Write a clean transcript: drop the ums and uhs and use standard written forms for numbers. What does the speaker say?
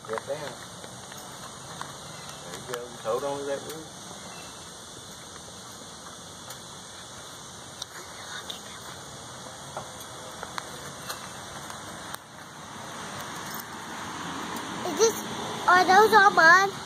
Get down. There you go. Just hold on to that root. Are those all mine?